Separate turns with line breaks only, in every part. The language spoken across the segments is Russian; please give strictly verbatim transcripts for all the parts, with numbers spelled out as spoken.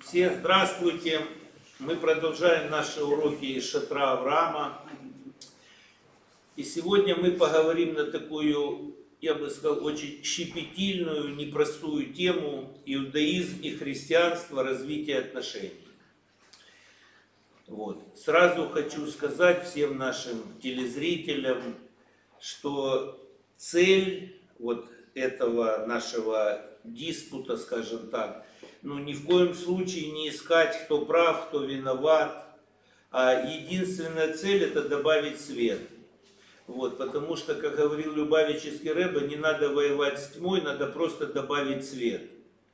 Всем здравствуйте! Мы продолжаем наши уроки из шатра Авраама. И сегодня мы поговорим на такую, я бы сказал, очень щепетильную, непростую тему: иудаизм и христианство, развитие отношений. Вот. Сразу хочу сказать всем нашим телезрителям, что цель вот этого нашего диспута, скажем так, ну ни в коем случае не искать, кто прав, кто виноват, а единственная цель — это добавить свет. Вот, потому что, как говорил Любавический Рэбе, не надо воевать с тьмой, надо просто добавить свет.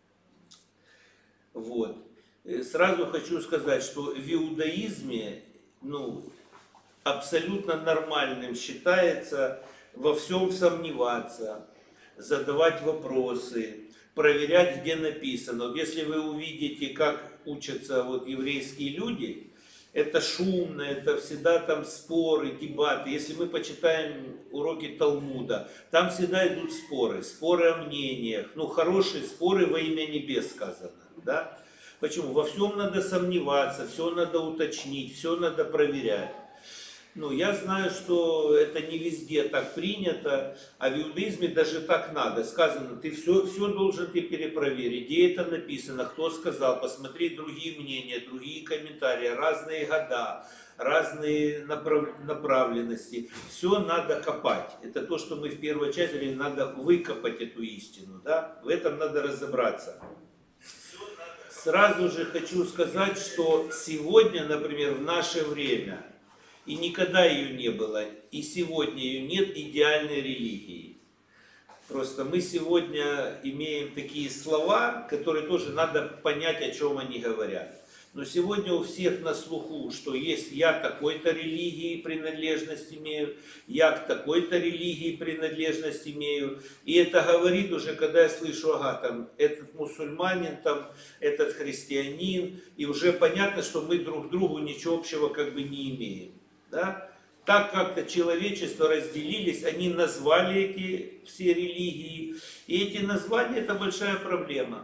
Вот. Сразу хочу сказать, что в иудаизме, ну, абсолютно нормальным считается во всем сомневаться, задавать вопросы, проверять, где написано. Вот если вы увидите, как учатся вот еврейские люди, это шумно, это всегда там споры, дебаты. Если мы почитаем уроки Талмуда, там всегда идут споры, споры о мнениях. Ну, хорошие споры во имя небес сказано, да? Почему? Во всем надо сомневаться, все надо уточнить, все надо проверять. Ну, я знаю, что это не везде так принято, а в иудаизме даже так надо. Сказано, ты все, все должен ты перепроверить, где это написано, кто сказал, посмотри другие мнения, другие комментарии, разные года, разные направ... направленности. Все надо копать. Это то, что мы в первой части говорили, надо выкопать эту истину, да? В этом надо разобраться. Сразу же хочу сказать, что сегодня, например, в наше время, и никогда ее не было, и сегодня ее нет, идеальной религии. Просто мы сегодня имеем такие слова, которые тоже надо понять, о чем они говорят. Но сегодня у всех на слуху, что есть я такой-то религии принадлежность имею, я к такой-то религии принадлежность имею. И это говорит уже, когда я слышу, ага, там, этот мусульманин, там, этот христианин, и уже понятно, что мы друг к другу ничего общего как бы не имеем. Да? Так как-то человечество разделились, они назвали эти все религии, и эти названия — это большая проблема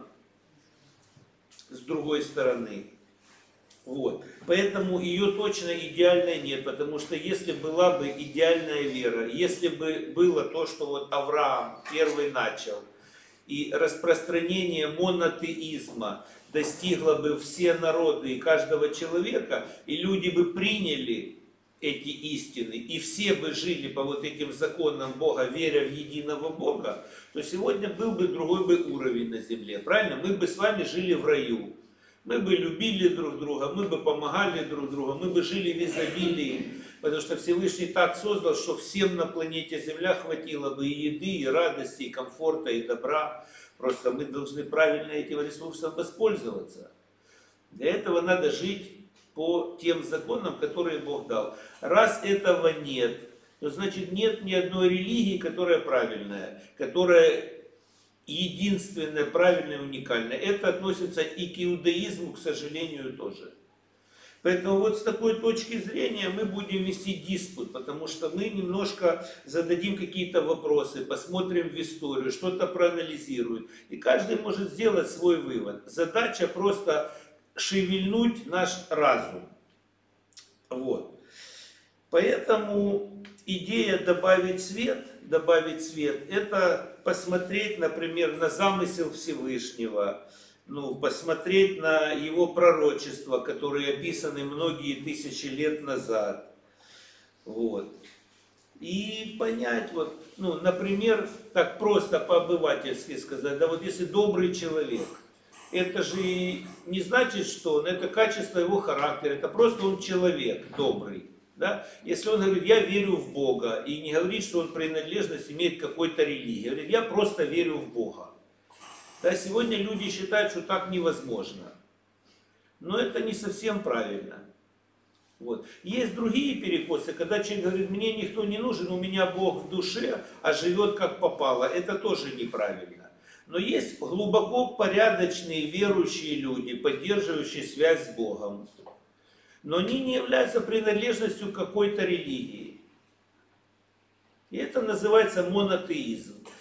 с другой стороны. Вот. Поэтому ее точно идеальной нет, потому что если была бы идеальная вера, если бы было то, что вот Авраам первый начал, и распространение монотеизма достигло бы все народы и каждого человека, и люди бы приняли эти истины, и все бы жили по вот этим законам Бога, веря в единого Бога, то сегодня был бы другой бы уровень на земле, правильно? Мы бы с вами жили в раю. Мы бы любили друг друга, мы бы помогали друг другу, мы бы жили в изобилии, потому что Всевышний так создал, что всем на планете Земля хватило бы и еды, и радости, и комфорта, и добра. Просто мы должны правильно этим ресурсом воспользоваться. Для этого надо жить по тем законам, которые Бог дал. Раз этого нет, то значит нет ни одной религии, которая правильная, которая единственное, правильное, уникальное. Это относится и к иудаизму, к сожалению, тоже. Поэтому вот с такой точки зрения мы будем вести диспут, потому что мы немножко зададим какие-то вопросы, посмотрим в историю, что-то проанализируем. И каждый может сделать свой вывод. Задача просто шевельнуть наш разум. Вот. Поэтому идея добавить свет, добавить свет, это посмотреть, например, на замысел Всевышнего, ну, посмотреть на его пророчества, которые описаны многие тысячи лет назад. Вот. И понять, вот, ну, например, так просто по-обывательски сказать, да вот если добрый человек, это же не значит, что он, это качество его характера, это просто он человек добрый. Да? Если он говорит, я верю в Бога, и не говорит, что он принадлежность имеет к какой-то религии, говорит, я просто верю в Бога. Да, сегодня люди считают, что так невозможно. Но это не совсем правильно. Вот. Есть другие перекосы, когда человек говорит, мне никто не нужен, у меня Бог в душе, а живет как попало. Это тоже неправильно. Но есть глубоко порядочные верующие люди, поддерживающие связь с Богом. Но они не являются принадлежностью какой-то религии. И это называется монотеизм.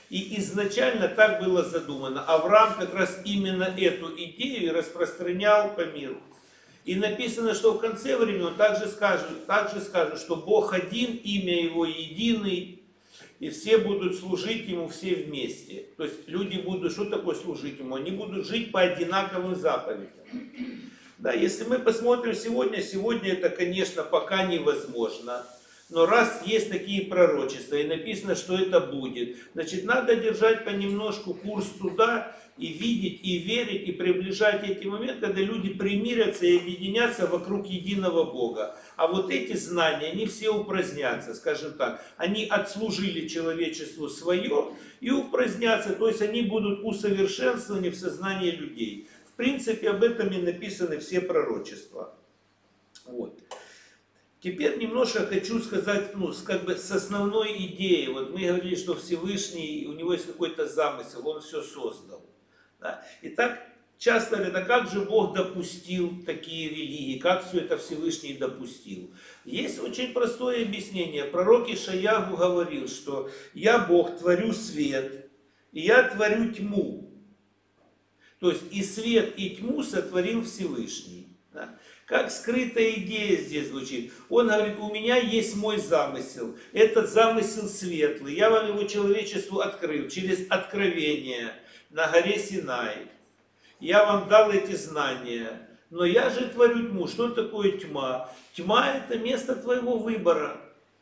И изначально так было задумано. Авраам как раз именно эту идею распространял по миру. И написано, что в конце времени он также скажет, также скажет, что Бог один, имя Его единый, и все будут служить Ему все вместе. То есть люди будут, что такое служить Ему? Они будут жить по одинаковым заповедям. Да, если мы посмотрим сегодня, сегодня это, конечно, пока невозможно. Но раз есть такие пророчества и написано, что это будет, значит, надо держать понемножку курс туда и видеть, и верить, и приближать эти моменты, когда люди примирятся и объединятся вокруг единого Бога. А вот эти знания, они все упразднятся, скажем так. Они отслужили человечеству свое и упразднятся, то есть они будут усовершенствованы в сознании людей. В принципе, об этом и написаны все пророчества. Вот. Теперь немножко хочу сказать, ну, как бы с основной идеей. Вот мы говорили, что Всевышний, у него есть какой-то замысел, он все создал. Да? И так часто говорят, а как же Бог допустил такие религии, как все это Всевышний допустил? Есть очень простое объяснение. Пророк Ишайяху говорил, что я Бог, творю свет, и я творю тьму. То есть и свет, и тьму сотворил Всевышний. Да? Как скрытая идея здесь звучит. Он говорит, у меня есть мой замысел. Этот замысел светлый. Я вам его человечеству открыл через откровение на горе Синай. Я вам дал эти знания. Но я же творю тьму. Что такое тьма? Тьма – это место твоего выбора.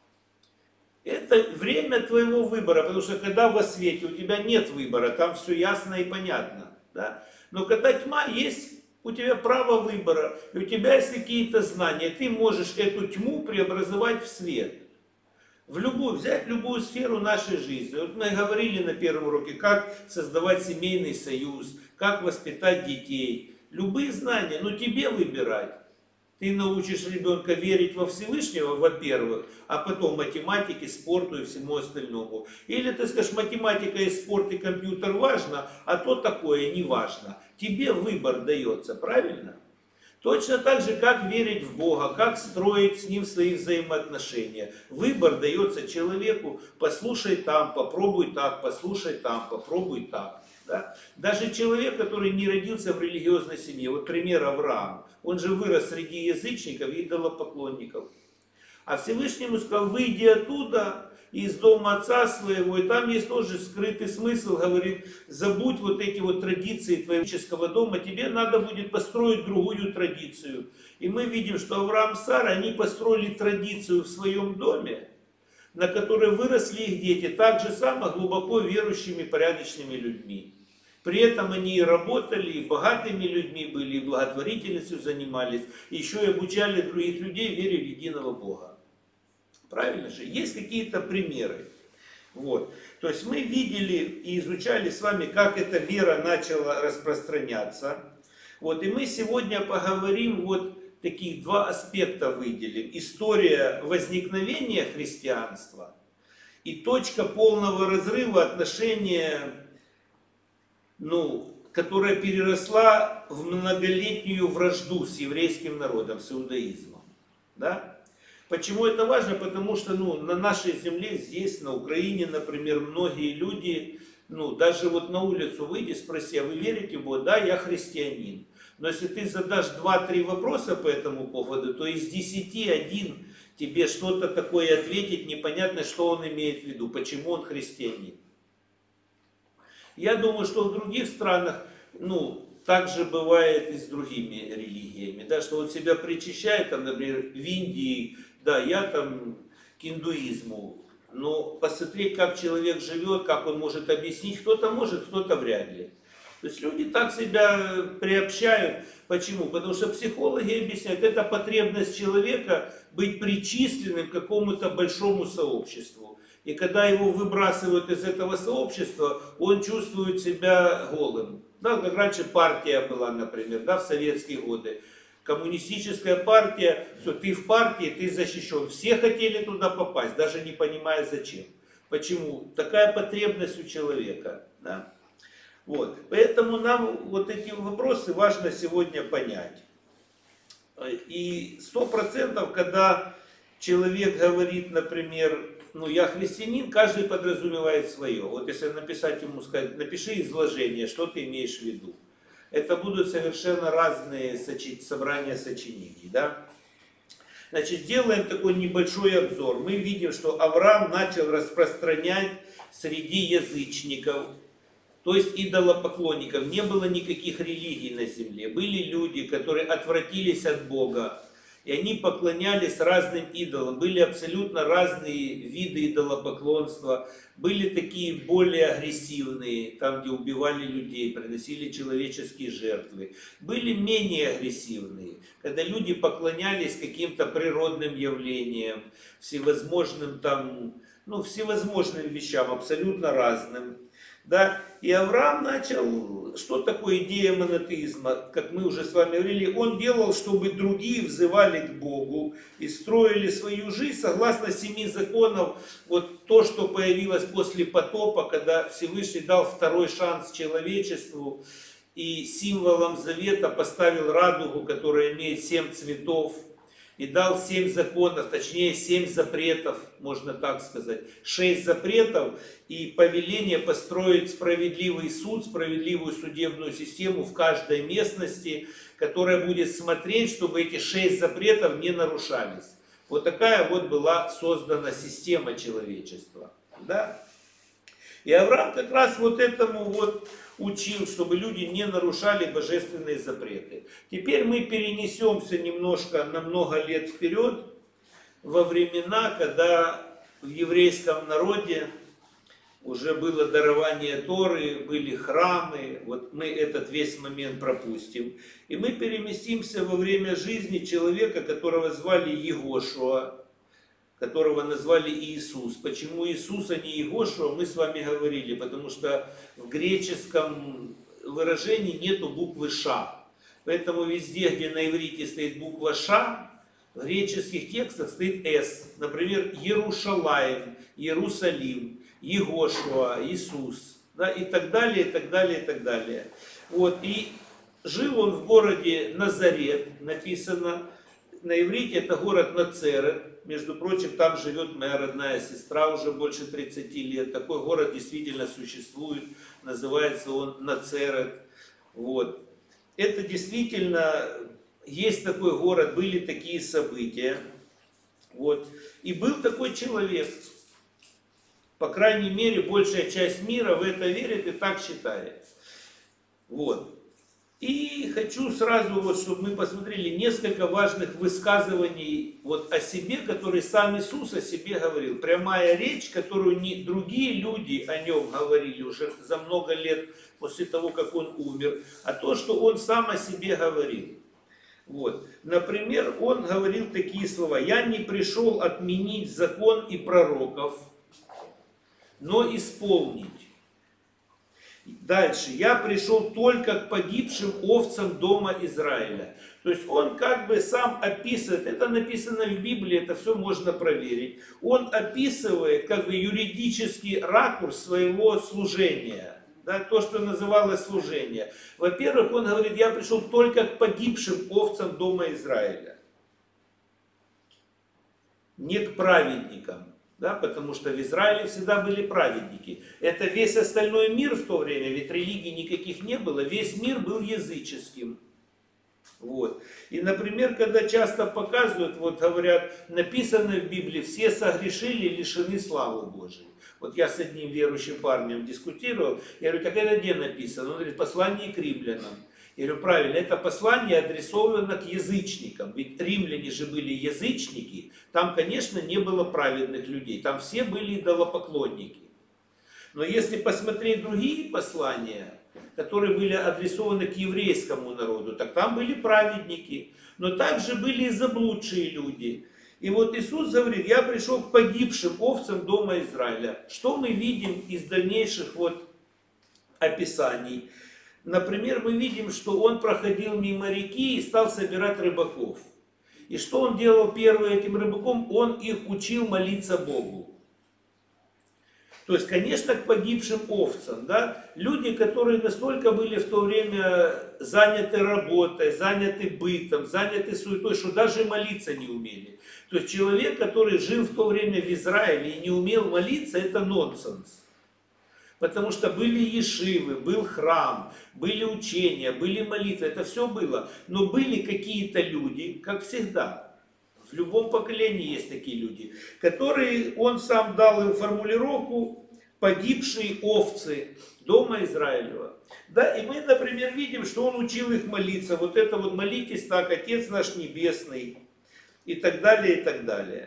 Это время твоего выбора. Потому что когда во свете у тебя нет выбора, там все ясно и понятно. Да? Но когда тьма есть, у тебя право выбора, и у тебя есть какие-то знания, ты можешь эту тьму преобразовать в свет. В любую, взять любую сферу нашей жизни. Вот мы говорили на первом уроке, как создавать семейный союз, как воспитать детей. Любые знания, но тебе выбирать. Ты научишь ребенка верить во Всевышнего, во-первых, а потом математике, спорту и всему остальному. Или ты скажешь, математика и спорт и компьютер важно, а то такое не важно. Тебе выбор дается, правильно? Точно так же, как верить в Бога, как строить с Ним свои взаимоотношения. Выбор дается человеку, послушай там, попробуй так, послушай там, попробуй так. Да? Даже человек, который не родился в религиозной семье, вот пример Авраам, он же вырос среди язычников и идолопоклонников. А Всевышнему сказал, выйди оттуда, из дома отца своего, и там есть тоже скрытый смысл, говорит, забудь вот эти вот традиции твоего человеческого дома, тебе надо будет построить другую традицию. И мы видим, что Авраам и Сара, они построили традицию в своем доме, на которой выросли их дети, так же само глубоко верующими, порядочными людьми. При этом они и работали, и богатыми людьми были, и благотворительностью занимались, и еще и обучали других людей вере в единого Бога. Правильно же? Есть какие-то примеры. Вот. То есть мы видели и изучали с вами, как эта вера начала распространяться. Вот. И мы сегодня поговорим, вот таких два аспекта выделим. История возникновения христианства и точка полного разрыва отношения, ну, которая переросла в многолетнюю вражду с еврейским народом, с иудаизмом. Да? Почему это важно? Потому что ну, на нашей земле, здесь, на Украине, например, многие люди, ну, даже вот на улицу выйди, спроси, а вы верите в Бога? Да, я христианин. Но если ты задашь два-три вопроса по этому поводу, то из десяти один тебе что-то такое ответит, непонятно, что он имеет в виду, почему он христианин. Я думаю, что в других странах, ну, так же бывает и с другими религиями, да, что он себя причащает, там, например, в Индии, да, я там к индуизму, но посмотреть, как человек живет, как он может объяснить, кто-то может, кто-то вряд ли. То есть люди так себя приобщают. Почему? Потому что психологи объясняют, это потребность человека быть причисленным к какому-то большому сообществу. И когда его выбрасывают из этого сообщества, он чувствует себя голым. Да, как раньше партия была, например, да, в советские годы. Коммунистическая партия, все, ты в партии, ты защищен. Все хотели туда попасть, даже не понимая зачем. Почему? Такая потребность у человека. Да? Вот. Поэтому нам вот эти вопросы важно сегодня понять. И сто процентов, когда человек говорит, например, ну, я христианин, каждый подразумевает свое. Вот если написать ему, сказать, напиши изложение, что ты имеешь в виду. Это будут совершенно разные сочи... собрания сочинений, да? Значит, сделаем такой небольшой обзор. Мы видим, что Авраам начал распространять среди язычников, то есть идолопоклонников. Не было никаких религий на земле. Были люди, которые отвратились от Бога, и они поклонялись разным идолам. Были абсолютно разные виды идолопоклонства. Были такие более агрессивные, там, где убивали людей, приносили человеческие жертвы. Были менее агрессивные, когда люди поклонялись каким-то природным явлениям, всевозможным там, ну, всевозможным вещам, абсолютно разным. Да? И Авраам начал, что такое идея монотеизма, как мы уже с вами говорили, он делал, чтобы другие взывали к Богу и строили свою жизнь согласно семи законов, вот то, что появилось после потопа, когда Всевышний дал второй шанс человечеству и символом завета поставил радугу, которая имеет семь цветов, и дал семь законов, точнее семь запретов, можно так сказать, шесть запретов и повеление построить справедливый суд, справедливую судебную систему в каждой местности, которая будет смотреть, чтобы эти шесть запретов не нарушались. Вот такая вот была создана система человечества. Да? И Авраам как раз вот этому вот учил, чтобы люди не нарушали божественные запреты. Теперь мы перенесемся немножко на много лет вперед, во времена, когда в еврейском народе уже было дарование Торы, были храмы, вот мы этот весь момент пропустим. И мы переместимся во время жизни человека, которого звали Егошуа, которого назвали Иисус. Почему Иисус, а не Егошуа, мы с вами говорили, потому что в греческом выражении нету буквы Ша. Поэтому везде, где на иврите стоит буква Ша, в греческих текстах стоит С. Например, Иерушалаим, Иерусалим, Егошуа, Иисус, да, и так далее, и так далее, и так далее. Вот, и жил он в городе Назарет, написано, на иврите это город Нацерет. Между прочим, там живет моя родная сестра уже больше тридцати лет. Такой город действительно существует. Называется он Нацерет. Вот. Это действительно есть такой город, были такие события. Вот. И был такой человек. По крайней мере, большая часть мира в это верит и так считает. Вот. И хочу сразу, вот, чтобы мы посмотрели несколько важных высказываний вот о себе, которые сам Иисус о себе говорил. Прямая речь, которую не другие люди о нем говорили уже за много лет после того, как он умер, а то, что он сам о себе говорил. Вот. Например, он говорил такие слова: «Я не пришел отменить закон и пророков, но исполнить». Дальше. «Я пришел только к погибшим овцам дома Израиля». То есть он как бы сам описывает, это написано в Библии, это все можно проверить. Он описывает как бы юридический ракурс своего служения. Да, то, что называлось служение. Во-первых, он говорит: «Я пришел только к погибшим овцам дома Израиля». Не к праведникам. Да, потому что в Израиле всегда были праведники. Это весь остальной мир в то время, ведь религий никаких не было, весь мир был языческим. Вот. И, например, когда часто показывают, вот говорят, написано в Библии: «Все согрешили и лишены славы Божией». Вот я с одним верующим парнем дискутировал, я говорю: так это где написано? Он говорит: послание к римлянам. Я говорю: правильно, это послание адресовано к язычникам, ведь римляне же были язычники, там, конечно, не было праведных людей, там все были идолопоклонники. Но если посмотреть другие послания, которые были адресованы к еврейскому народу, так там были праведники, но также были и заблудшие люди. И вот Иисус говорит: «Я пришел к погибшим овцам дома Израиля». Что мы видим из дальнейших вот описаний? Например, мы видим, что он проходил мимо реки и стал собирать рыбаков. И что он делал первым этим рыбаком? Он их учил молиться Богу. То есть, конечно, к погибшим овцам, да, люди, которые настолько были в то время заняты работой, заняты бытом, заняты суетой, что даже молиться не умели. То есть, человек, который жил в то время в Израиле и не умел молиться, это нонсенс. Потому что были ешивы, был храм, были учения, были молитвы, это все было. Но были какие-то люди, как всегда, в любом поколении есть такие люди, которые, он сам дал им формулировку «погибшие овцы дома Израилева». Да, и мы, например, видим, что он учил их молиться. Вот это вот молитесь так, Отец наш Небесный, и так далее, и так далее.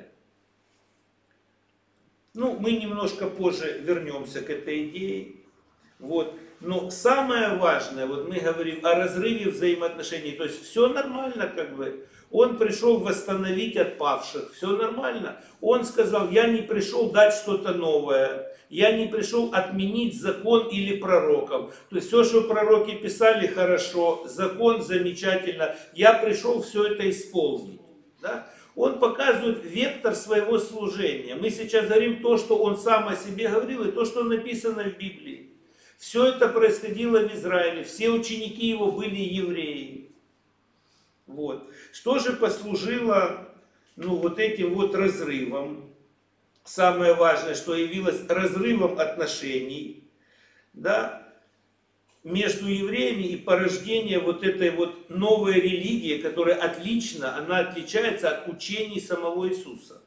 Ну, мы немножко позже вернемся к этой идее. Вот. Но самое важное, вот мы говорим о разрыве взаимоотношений, то есть все нормально как бы. Он пришел восстановить отпавших, все нормально. Он сказал, я не пришел дать что-то новое, я не пришел отменить закон или пророков. То есть все, что пророки писали, хорошо, закон замечательно, я пришел все это исполнить. Да? Он показывает вектор своего служения. Мы сейчас говорим то, что он сам о себе говорил, и то, что написано в Библии. Все это происходило в Израиле, все ученики его были евреи. Вот. Что же послужило, ну, вот этим вот разрывом? Самое важное, что явилось разрывом отношений, да, между евреями и порождение вот этой вот новой религии, которая отлично, она отличается от учений самого Иисуса.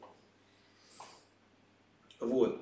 Вот.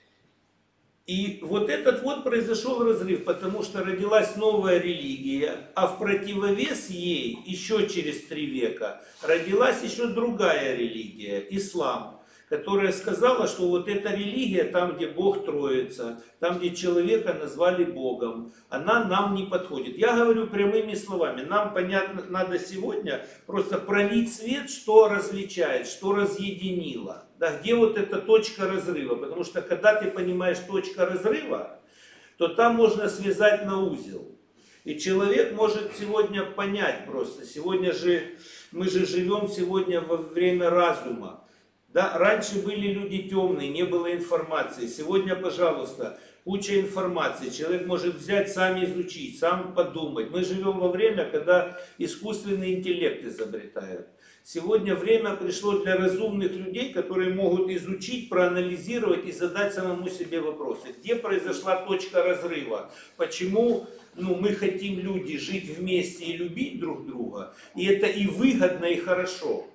И вот этот вот произошел разрыв, потому что родилась новая религия, а в противовес ей еще через три века родилась еще другая религия, ислам, которая сказала, что вот эта религия, там, где Бог троица, там, где человека назвали Богом, она нам не подходит. Я говорю прямыми словами, нам, понятно, надо сегодня просто пролить свет, что различает, что разъединило. Да, где вот эта точка разрыва, потому что когда ты понимаешь точка разрыва, то там можно связать на узел. И человек может сегодня понять просто, сегодня же, мы же живем сегодня во время разума. Да, раньше были люди темные, не было информации. Сегодня, пожалуйста, куча информации. Человек может взять, сам изучить, сам подумать. Мы живем во время, когда искусственный интеллект изобретают. Сегодня время пришло для разумных людей, которые могут изучить, проанализировать и задать самому себе вопросы. Где произошла точка разрыва? Почему, ну, мы хотим, люди, жить вместе и любить друг друга? И это и выгодно, и хорошо.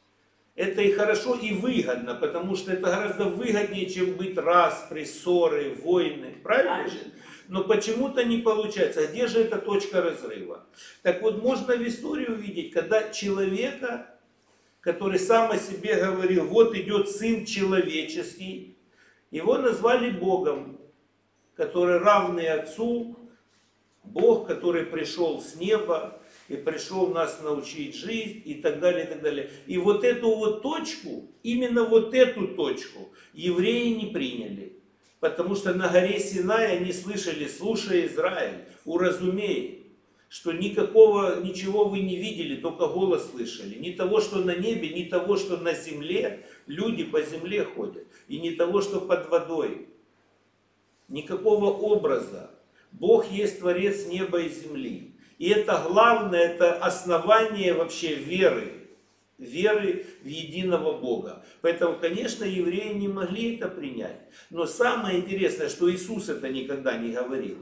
Это и хорошо, и выгодно, потому что это гораздо выгоднее, чем быть распри, ссоры, войны. Правильно же? Но почему-то не получается. Где же эта точка разрыва? Так вот, можно в истории увидеть, когда человека, который сам о себе говорил, вот идет Сын Человеческий, его назвали Богом, который равный Отцу, Бог, который пришел с неба, и пришел нас научить жить, и так далее, и так далее. И вот эту вот точку, именно вот эту точку евреи не приняли. Потому что на горе Синай они слышали, слушай, Израиль, уразумей, что никакого, ничего вы не видели, только голос слышали. Ни того, что на небе, ни того, что на земле, люди по земле ходят. И ни того, что под водой. Никакого образа. Бог есть Творец неба и земли. И это главное, это основание вообще веры, веры в единого Бога. Поэтому, конечно, евреи не могли это принять. Но самое интересное, что Иисус это никогда не говорил.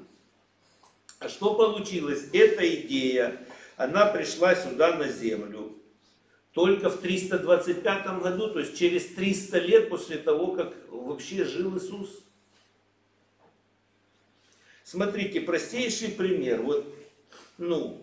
А что получилось? Эта идея, она пришла сюда на землю только в триста двадцать пятом году, то есть через триста лет после того, как вообще жил Иисус. Смотрите, простейший пример. Вот, ну,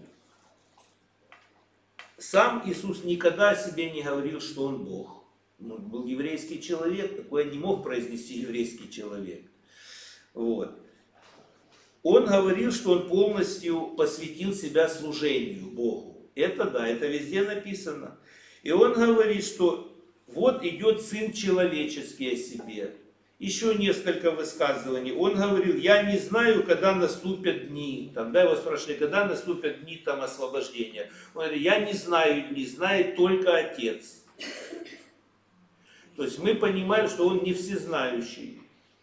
сам Иисус никогда о себе не говорил, что Он Бог. Он был еврейский человек, такое не мог произнести еврейский человек. Вот. Он говорил, что Он полностью посвятил себя служению Богу. Это да, это везде написано. И Он говорит, что вот идет Сын Человеческий о себе. Еще несколько высказываний. Он говорил, я не знаю, когда наступят дни. Там, да, его спрашивали, когда наступят дни там, освобождения. Он говорит, я не знаю дни, знает только Отец. То есть мы понимаем, что Он не всезнающий.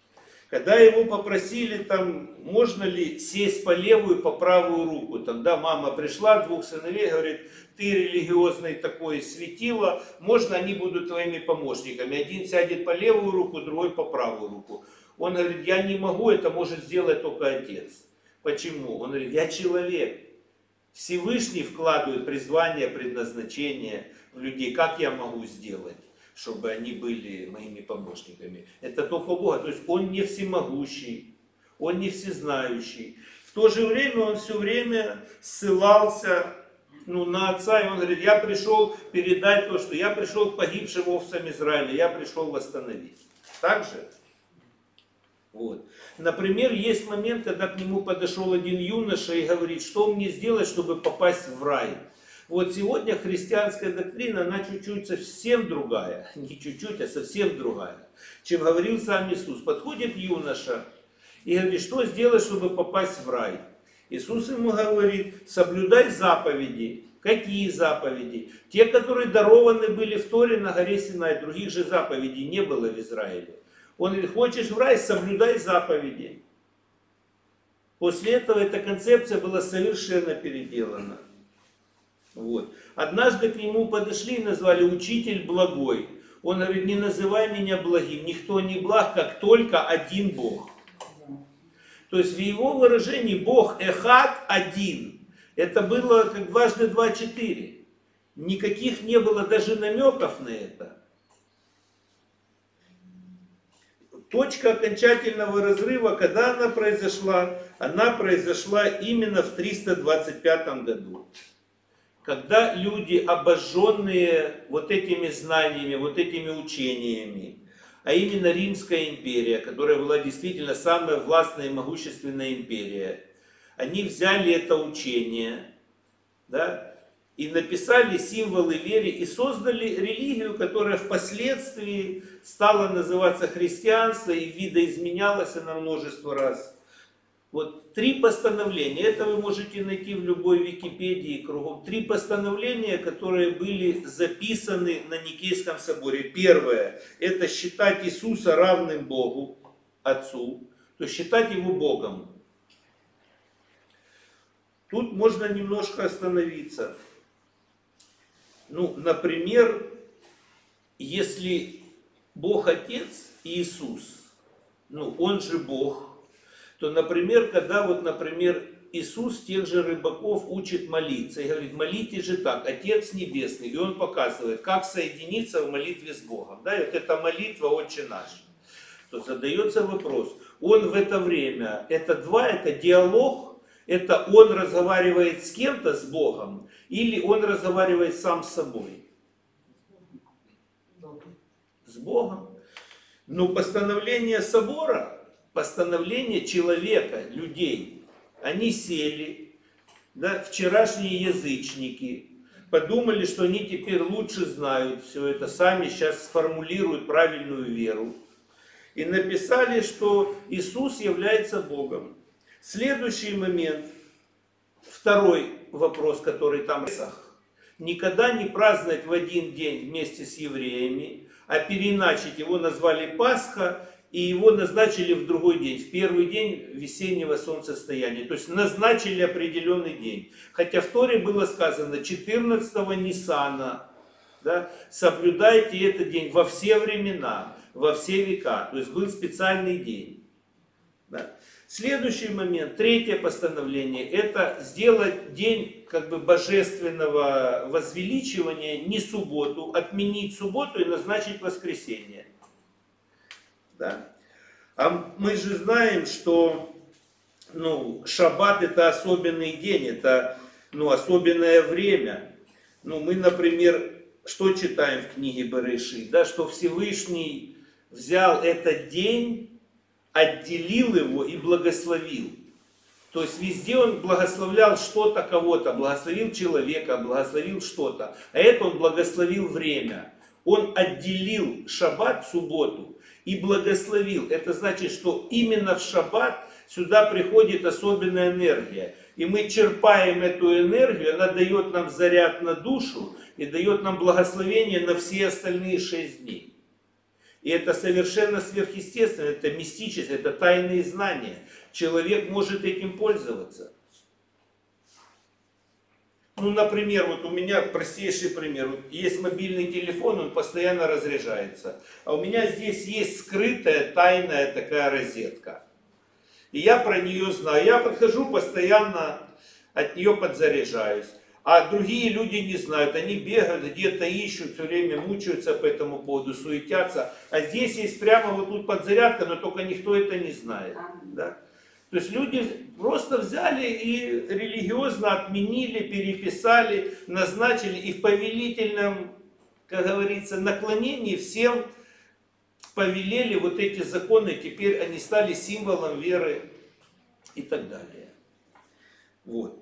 Когда его попросили, там, можно ли сесть по левую, по правую руку, тогда мама пришла, двух сыновей, говорит, ты религиозный такой светило, можно они будут твоими помощниками. Один сядет по левую руку, другой по правую руку. Он говорит, я не могу, это может сделать только отец. Почему? Он говорит, я человек. Всевышний вкладывает призвание, предназначение в людей. Как я могу сделать, чтобы они были моими помощниками? Это только Бога. То есть Он не всемогущий, Он не всезнающий. В то же время Он все время ссылался ну, на Отца. И Он говорит, я пришел передать то, что я пришел к погибшим овцам Израиля. Я пришел восстановить. Так же? Вот. Например, есть момент, когда к нему подошел один юноша и говорит, что мне сделать, чтобы попасть в рай. Вот сегодня христианская доктрина, она чуть-чуть совсем другая, не чуть-чуть, а совсем другая, чем говорил сам Иисус. Подходит юноша и говорит, что сделать, чтобы попасть в рай. Иисус ему говорит, соблюдай заповеди. Какие заповеди? Те, которые дарованы были в Торе на горе Синай, других же заповедей не было в Израиле. Он говорит, хочешь в рай, соблюдай заповеди. После этого эта концепция была совершенно переделана. Вот. Однажды к нему подошли и назвали учитель благой. Он говорит, не называй меня благим, никто не благ, как только один Бог. То есть в его выражении Бог эхад один. Это было как дважды два четыре. Никаких не было даже намеков на это. Точка окончательного разрыва, когда она произошла, она произошла именно в триста двадцать пятом году. Когда люди, обожженные вот этими знаниями, вот этими учениями, а именно Римская империя, которая была действительно самая властная и могущественная империя, они взяли это учение, да, и написали символы веры и создали религию, которая впоследствии стала называться христианство и видоизменялась она множество раз. Вот три постановления, это вы можете найти в любой Википедии кругом. Три постановления, которые были записаны на Никейском соборе. Первое, это считать Иисуса равным Богу, Отцу, то есть считать Его Богом. Тут можно немножко остановиться. Ну, например, если Бог Отец и Иисус, ну, Он же Бог, то, например, когда вот, например, Иисус тех же рыбаков учит молиться и говорит, молитесь же так, Отец Небесный, и Он показывает, как соединиться в молитве с Богом. Да, и вот эта молитва «Отче наш». То задается вопрос, Он в это время, это два, это диалог, это Он разговаривает с кем-то, с Богом, или Он разговаривает сам с собой? С Богом. Но постановление собора, постановление человека, людей, они сели, да, вчерашние язычники, подумали, что они теперь лучше знают все это, сами сейчас сформулируют правильную веру. И написали, что Иисус является Богом. Следующий момент, второй вопрос, который там. Никогда не праздновать в один день вместе с евреями, а переначить его назвали Пасха, и его назначили в другой день, в первый день весеннего солнцестояния. То есть назначили определенный день. Хотя в Торе было сказано четырнадцатого Ниссана, да, соблюдайте этот день во все времена, во все века. То есть был специальный день. Да. Следующий момент, третье постановление, это сделать день как бы божественного возвеличивания не субботу, отменить субботу и назначить воскресенье. Да. А мы же знаем, что ну, шаббат это особенный день, это ну, особенное время. Ну, мы, например, что читаем в книге Берешит, да, что Всевышний взял этот день, отделил его и благословил. То есть везде он благословлял что-то, кого-то, благословил человека, благословил что-то. А это он благословил время. Он отделил шаббат, субботу, и благословил. Это значит, что именно в шаббат сюда приходит особенная энергия. И мы черпаем эту энергию, она дает нам заряд на душу и дает нам благословение на все остальные шесть дней. И это совершенно сверхъестественно, это мистическое, это тайные знания. Человек может этим пользоваться. Ну, например, вот у меня простейший пример. Вот есть мобильный телефон, он постоянно разряжается. А у меня здесь есть скрытая, тайная такая розетка. И я про нее знаю. Я подхожу, постоянно от нее подзаряжаюсь. А другие люди не знают. Они бегают, где-то ищут, все время мучаются по этому поводу, суетятся. А здесь есть прямо вот тут подзарядка, но только никто это не знает. Да? То есть люди просто взяли и религиозно отменили, переписали, назначили и в повелительном, как говорится, наклонении всем повелели вот эти законы, теперь они стали символом веры и так далее. Вот.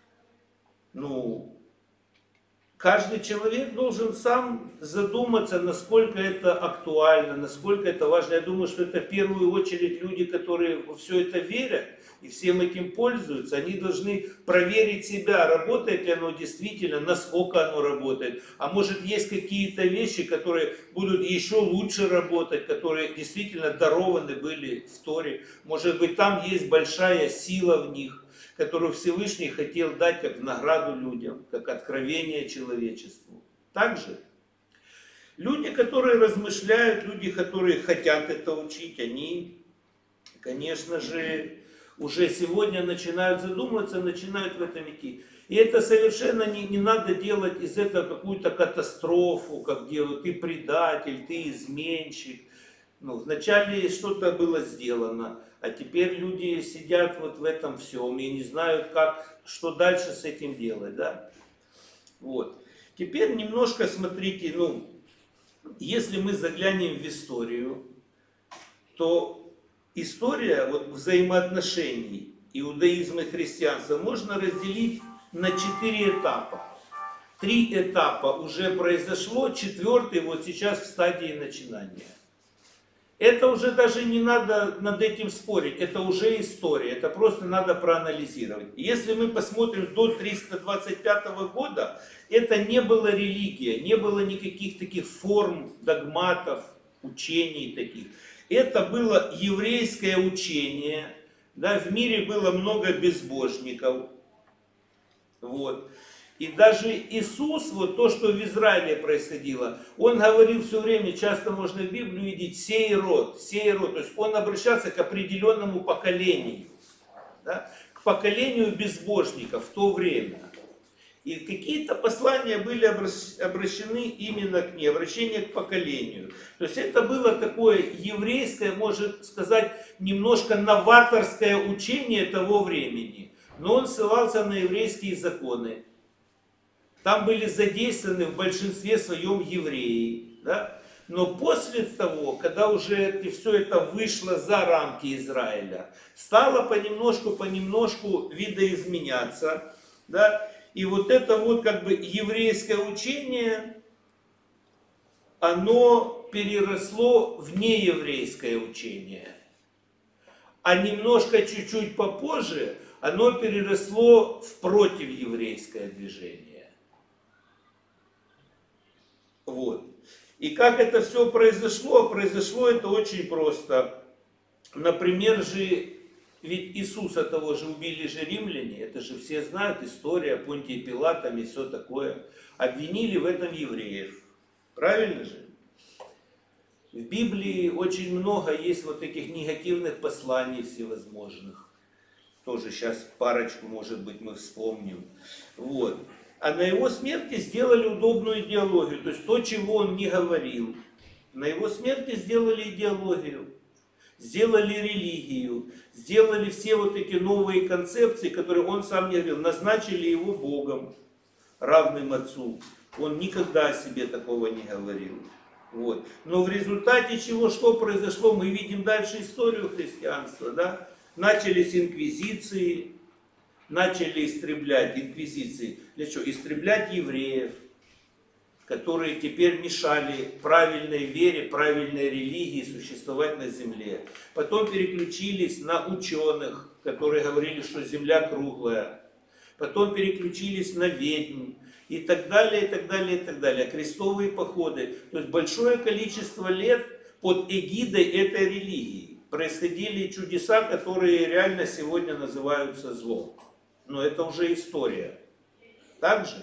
Ну, каждый человек должен сам задуматься, насколько это актуально, насколько это важно. Я думаю, что это в первую очередь люди, которые во все это верят и всем этим пользуются. Они должны проверить себя, работает ли оно действительно, насколько оно работает. А может, есть какие-то вещи, которые будут еще лучше работать, которые действительно дарованы были в Торе. Может быть, там есть большая сила в них, которую Всевышний хотел дать как награду людям, как откровение человечеству. Также люди, которые размышляют, люди, которые хотят это учить, они, конечно же, уже сегодня начинают задумываться, начинают в этом идти. И это совершенно не, не надо делать из этого какую-то катастрофу, как делают ты предатель, ты изменщик. Ну, вначале что-то было сделано, а теперь люди сидят вот в этом всем и не знают, как, что дальше с этим делать, да? Вот. Теперь немножко смотрите, ну, если мы заглянем в историю, то история вот, взаимоотношений иудаизма и христианства можно разделить на четыре этапа. Три этапа уже произошло, четвертый вот сейчас в стадии начинания. Это уже даже не надо над этим спорить, это уже история, это просто надо проанализировать. Если мы посмотрим до триста двадцать пятого года, это не было религия, не было никаких таких форм, догматов, учений таких. Это было еврейское учение, да, в мире было много безбожников. Вот. И даже Иисус, вот то, что в Израиле происходило, он говорил все время, часто можно в Библию видеть, сей род, сей род. То есть он обращался к определенному поколению, да, к поколению безбожников в то время. И какие-то послания были обращены именно к ней, обращение к поколению. То есть это было такое еврейское, можно сказать, немножко новаторское учение того времени. Но он ссылался на еврейские законы. Там были задействованы в большинстве своем евреи. Да? Но после того, когда уже все это вышло за рамки Израиля, стало понемножку, понемножку видоизменяться. Да? И вот это вот как бы еврейское учение, оно переросло в нееврейское учение. А немножко чуть-чуть попозже оно переросло в противеврейское движение. Вот. И как это все произошло? Произошло это очень просто. Например же, ведь Иисуса того же убили же римляне, это же все знают, история Понтия Пилатом и все такое. Обвинили в этом евреев. Правильно же? В Библии очень много есть вот таких негативных посланий всевозможных. Тоже сейчас парочку, может быть, мы вспомним. Вот. А на его смерти сделали удобную идеологию. То есть то, чего он не говорил. На его смерти сделали идеологию. Сделали религию. Сделали все вот эти новые концепции, которые он сам не говорил. Назначили его Богом, равным Отцу. Он никогда о себе такого не говорил. Вот. Но в результате чего, что произошло, мы видим дальше историю христианства. Да? Начались инквизиции. Начали истреблять, инквизиции, для чего? Истреблять евреев, которые теперь мешали правильной вере, правильной религии существовать на земле. Потом переключились на ученых, которые говорили, что земля круглая. Потом переключились на ведьм и так далее, и так далее, и так далее. Крестовые походы. То есть большое количество лет под эгидой этой религии происходили чудеса, которые реально сегодня называются злом. Но это уже история. Так же?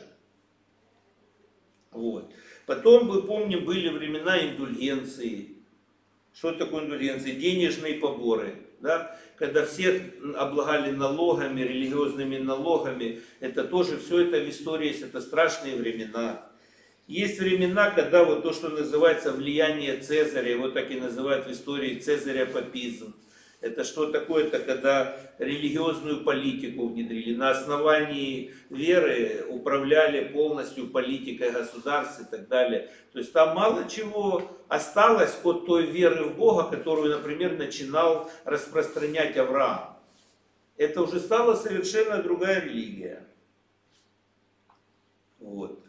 Вот. Потом, мы помним, были времена индульгенции. Что такое индульгенции? Денежные поборы. Да? Когда всех облагали налогами, религиозными налогами. Это тоже, все это в истории есть, это страшные времена. Есть времена, когда вот то, что называется влияние Цезаря, его так и называют в истории цезаря-папизм. Это что такое? Это когда религиозную политику внедрили. На основании веры управляли полностью политикой государств и так далее. То есть там мало чего осталось от той веры в Бога, которую, например, начинал распространять Авраам. Это уже стала совершенно другая религия. Вот.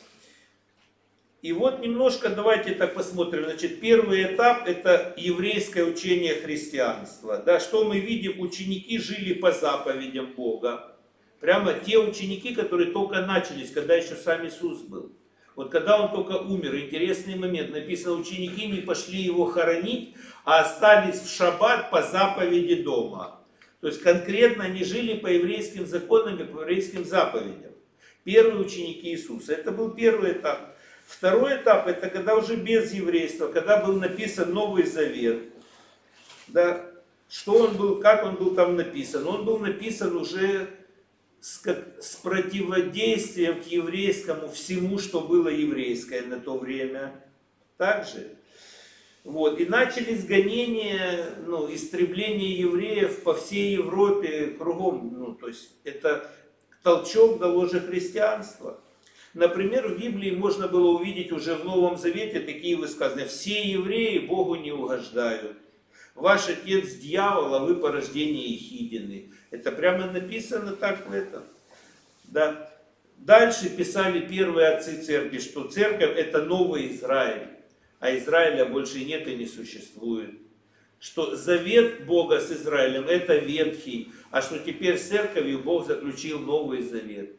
И вот немножко давайте так посмотрим. Значит, первый этап — это еврейское учение христианства. Да, что мы видим? Ученики жили по заповедям Бога. Прямо те ученики, которые только начались, когда еще сам Иисус был. Вот когда он только умер, интересный момент. Написано, ученики не пошли его хоронить, а остались в шаббат по заповеди дома. То есть конкретно они жили по еврейским законам и по еврейским заповедям. Первые ученики Иисуса. Это был первый этап. Второй этап — это когда уже без еврейства, когда был написан Новый Завет. Да, что он был, как он был там написан? Он был написан уже с, как, с противодействием к еврейскому всему, что было еврейское на то время. Также. Вот. И начались гонения, ну, истребление евреев по всей Европе, кругом. Ну, то есть это толчок дало же христианство. Например, в Библии можно было увидеть уже в Новом Завете такие высказывания. Все евреи Богу не угождают. Ваш отец дьявол, а вы порождение Ехидины. Это прямо написано так в этом. Да. Дальше писали первые отцы церкви, что церковь — это новый Израиль. А Израиля больше нет и не существует. Что завет Бога с Израилем — это ветхий. А что теперь с церковью Бог заключил новый завет.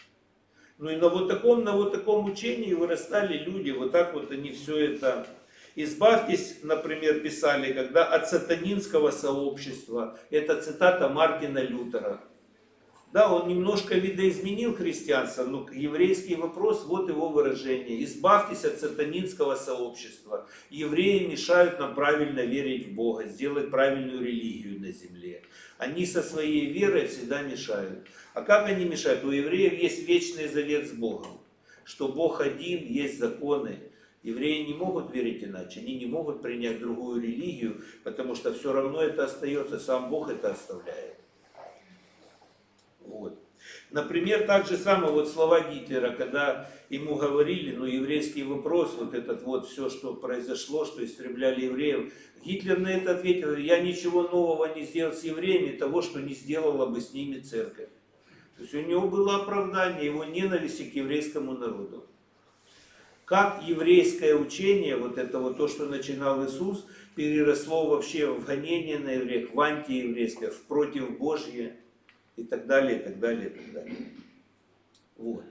Ну и на вот таком, на вот таком учении вырастали люди, вот так вот они все это. Избавьтесь, например, писали, когда от сатанинского сообщества. Это цитата Мартина Лютера. Да, он немножко видоизменил христианство, но еврейский вопрос, вот его выражение. Избавьтесь от сатанинского сообщества. Евреи мешают нам правильно верить в Бога, сделать правильную религию на земле. Они со своей верой всегда мешают. А как они мешают? У евреев есть вечный завет с Богом, что Бог один, есть законы. Евреи не могут верить иначе, они не могут принять другую религию, потому что все равно это остается, сам Бог это оставляет. Вот. Например, так же самое вот слова Гитлера, когда ему говорили, ну, еврейский вопрос, вот этот вот все, что произошло, что истребляли евреев, Гитлер на это ответил: я ничего нового не сделал с евреями, того, что не сделала бы с ними церковь. То есть у него было оправдание его ненависти к еврейскому народу. Как еврейское учение, вот это вот то, что начинал Иисус, переросло вообще в гонение на евреев, в антиеврейское, в против Божье и так далее, и так далее, и так далее. Вот.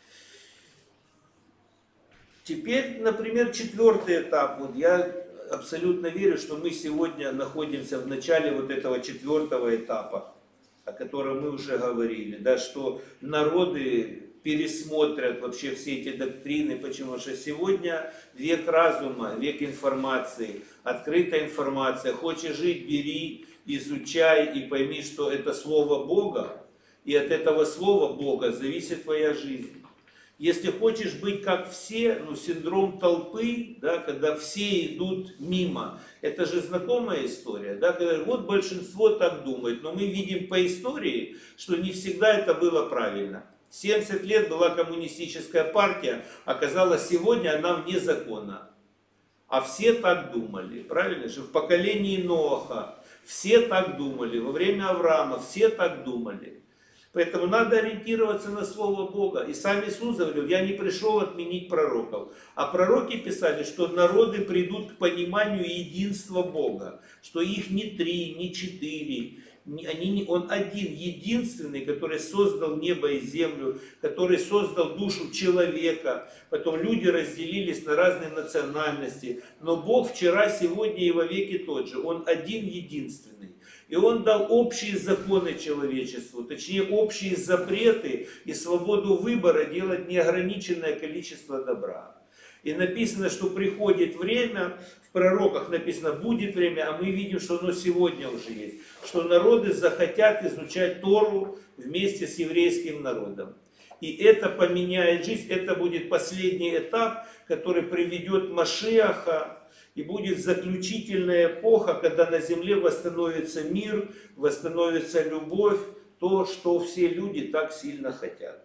Теперь, например, четвертый этап. Вот я абсолютно верю, что мы сегодня находимся в начале вот этого четвертого этапа, о котором мы уже говорили, да, что народы пересмотрят вообще все эти доктрины. Почему? Потому что сегодня век разума, век информации, открытая информация. Хочешь жить — бери, изучай и пойми, что это Слово Бога, и от этого Слова Бога зависит твоя жизнь. Если хочешь быть как все, ну, синдром толпы, да, когда все идут мимо, это же знакомая история, да, когда вот большинство так думает, но мы видим по истории, что не всегда это было правильно. семьдесят лет была коммунистическая партия, оказалось, сегодня она вне закона. А все так думали, правильно же? В поколении Ноаха все так думали, во время Авраама все так думали. Поэтому надо ориентироваться на Слово Бога. И сам Иисус говорил: я не пришел отменить пророков. А пророки писали, что народы придут к пониманию единства Бога. Что их не три, не четыре, Они, он один, единственный, который создал небо и землю, который создал душу человека. Потом люди разделились на разные национальности. Но Бог вчера, сегодня и во веки тот же. Он один, единственный. И Он дал общие законы человечеству, точнее общие запреты и свободу выбора делать неограниченное количество добра. И написано, что приходит время, в пророках написано, будет время, а мы видим, что оно сегодня уже есть. Что народы захотят изучать Тору вместе с еврейским народом. И это поменяет жизнь, это будет последний этап, который приведет Машиаха. И будет заключительная эпоха, когда на земле восстановится мир, восстановится любовь, то, что все люди так сильно хотят.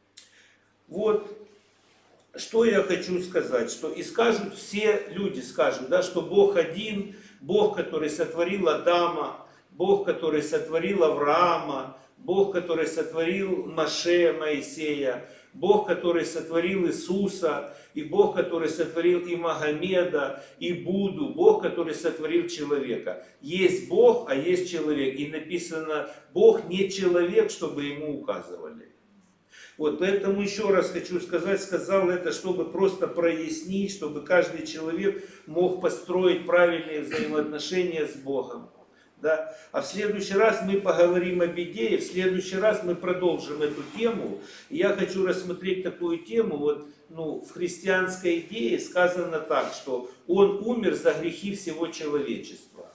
Вот. Что я хочу сказать, что и скажут все люди, скажут, да, что Бог один, Бог, который сотворил Адама, Бог, который сотворил Авраама, Бог, который сотворил Моше, Моисея, Бог, который сотворил Иисуса, и Бог, который сотворил и Магомеда, и Будду, Бог, который сотворил человека. Есть Бог, а есть человек. И написано, Бог не человек, чтобы ему указывали. Вот, поэтому еще раз хочу сказать, сказал это, чтобы просто прояснить, чтобы каждый человек мог построить правильные взаимоотношения с Богом. Да? А в следующий раз мы поговорим об идее, в следующий раз мы продолжим эту тему. И я хочу рассмотреть такую тему, вот, ну, в христианской идее сказано так, что Он умер за грехи всего человечества.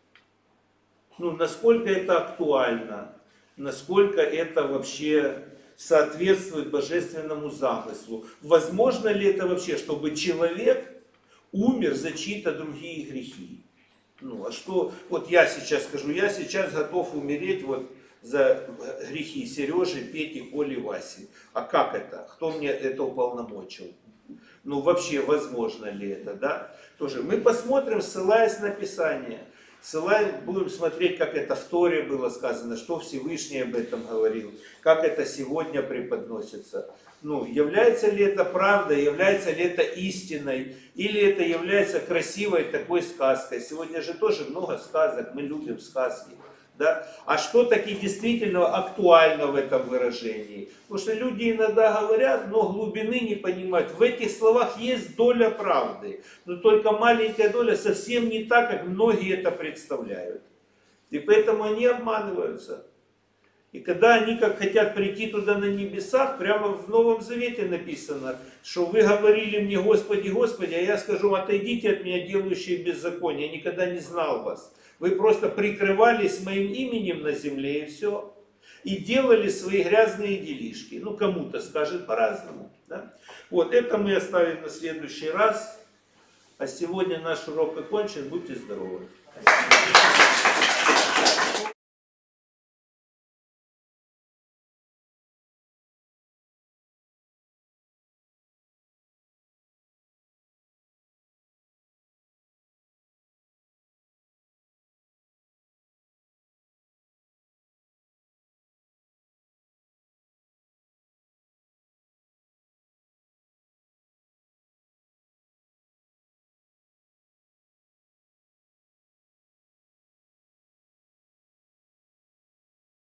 Ну, насколько это актуально, насколько это вообще соответствует божественному замыслу. Возможно ли это вообще, чтобы человек умер за чьи-то другие грехи? Ну, а что, вот я сейчас скажу, я сейчас готов умереть вот за грехи Сережи, Пети, Коли, Васи. А как это? Кто мне это уполномочил? Ну, вообще, возможно ли это, да? Тоже мы посмотрим, ссылаясь на Писание. Ссылаясь, будем смотреть, как это в Торе было сказано, что Всевышний об этом говорил, как это сегодня преподносится. Ну, является ли это правдой, является ли это истиной, или это является красивой такой сказкой. Сегодня же тоже много сказок, мы любим сказки. Да? А что таки действительно актуально в этом выражении? Потому что люди иногда говорят, но глубины не понимают. В этих словах есть доля правды, но только маленькая доля совсем не так, как многие это представляют. И поэтому они обманываются. И когда они как хотят прийти туда на небесах, прямо в Новом Завете написано, что вы говорили мне, Господи, Господи, а я скажу, отойдите от меня, делающие беззаконие, я никогда не знал вас. Вы просто прикрывались моим именем на земле и все. И делали свои грязные делишки. Ну, кому-то скажет по-разному. Да? Вот, это мы оставим на следующий раз. А сегодня наш урок окончен. Будьте здоровы.